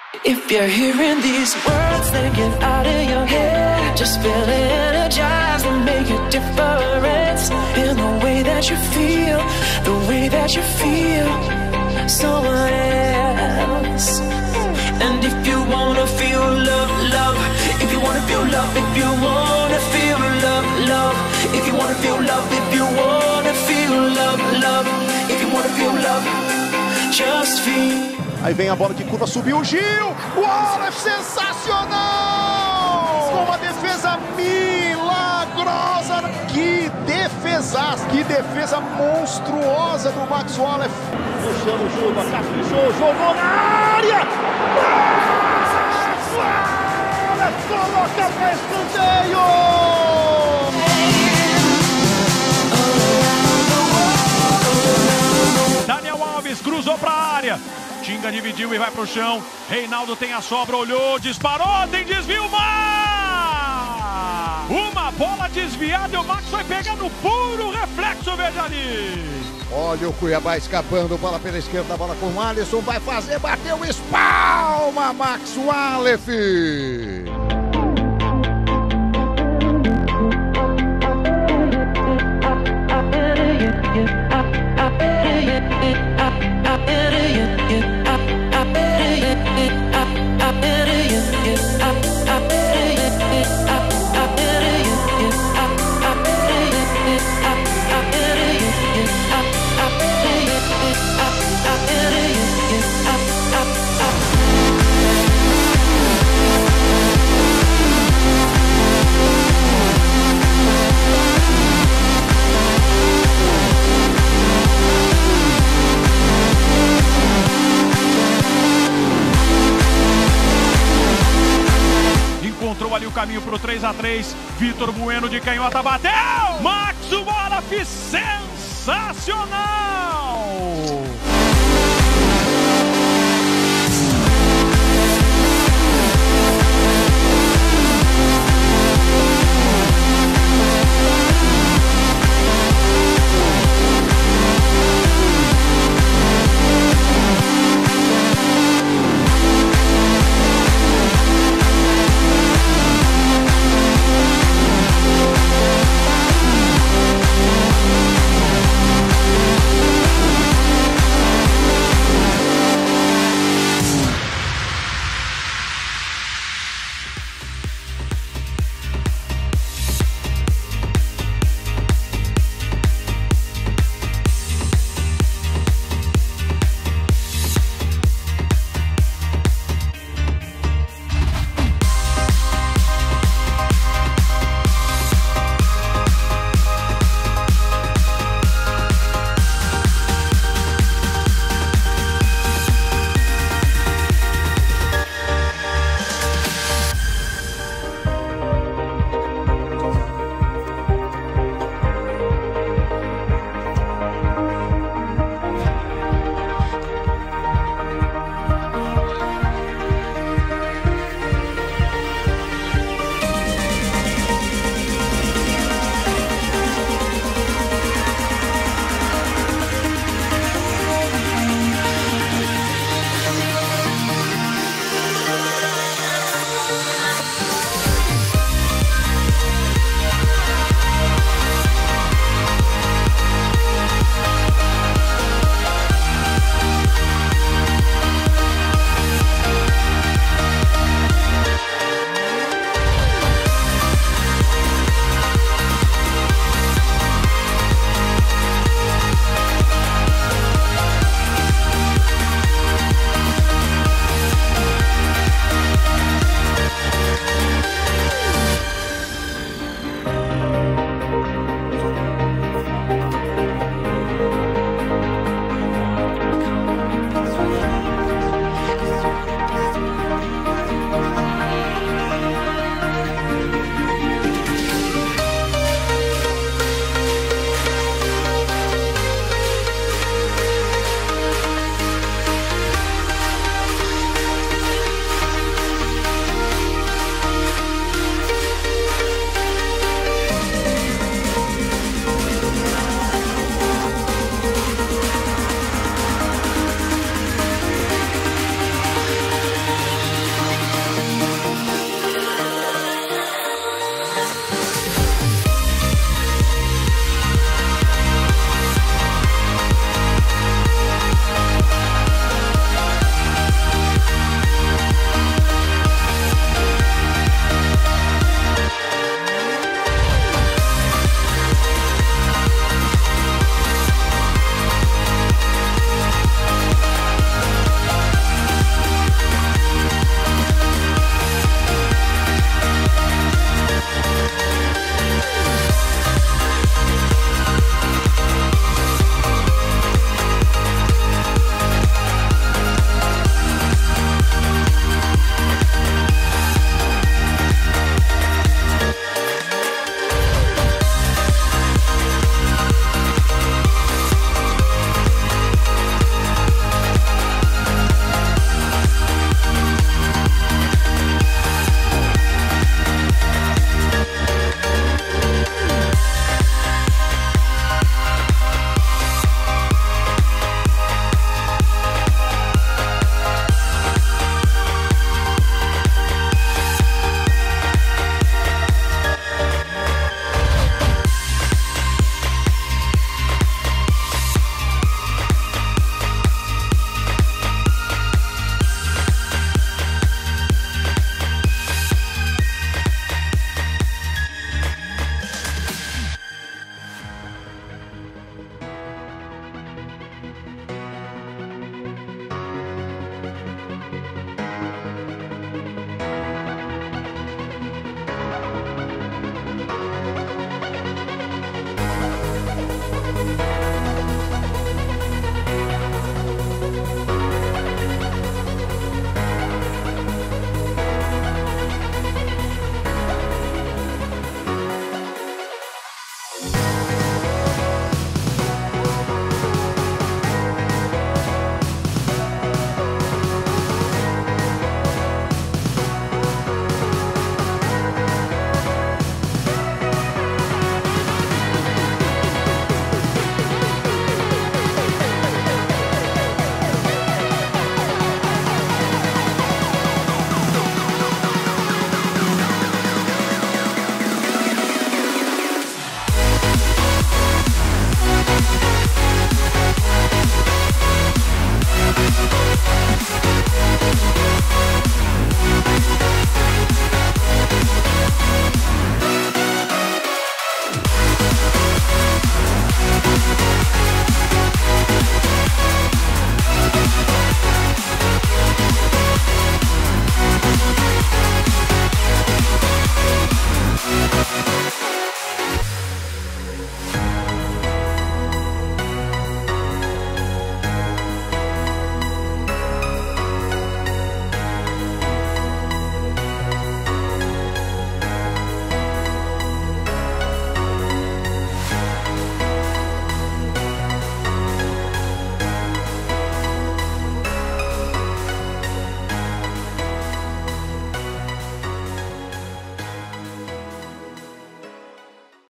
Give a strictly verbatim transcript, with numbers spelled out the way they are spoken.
If you're hearing these words, then get out of your head. Just feel energized and make a difference in the way that you feel, the way that you feel someone else. And if you wanna feel love, love, if you wanna feel love, if you wanna feel love, love, if you wanna feel love, if you wanna feel love, love, if you wanna feel love, just feel. Aí vem a bola de curva, subiu o Gil, o Aleph, sensacional! Com uma defesa milagrosa, que defesa, que defesa monstruosa do Max Aleph. Luciano Juba, caprichou, jogou na área! Max Aleph coloca para escanteio! Daniel Alves cruzou para a área. Tinga dividiu e vai pro chão. Reinaldo tem a sobra, olhou, disparou, tem desvio, Max! Uma bola desviada e o Max vai pegar no puro reflexo, veja ali. Olha o Cuiabá escapando, bola pela esquerda, bola com o Alisson, vai fazer, bateu, espalma, Max Aleph! Encontrou ali o caminho para o três a três. Vitor Bueno de canhota bateu! Max Aleph sensacional!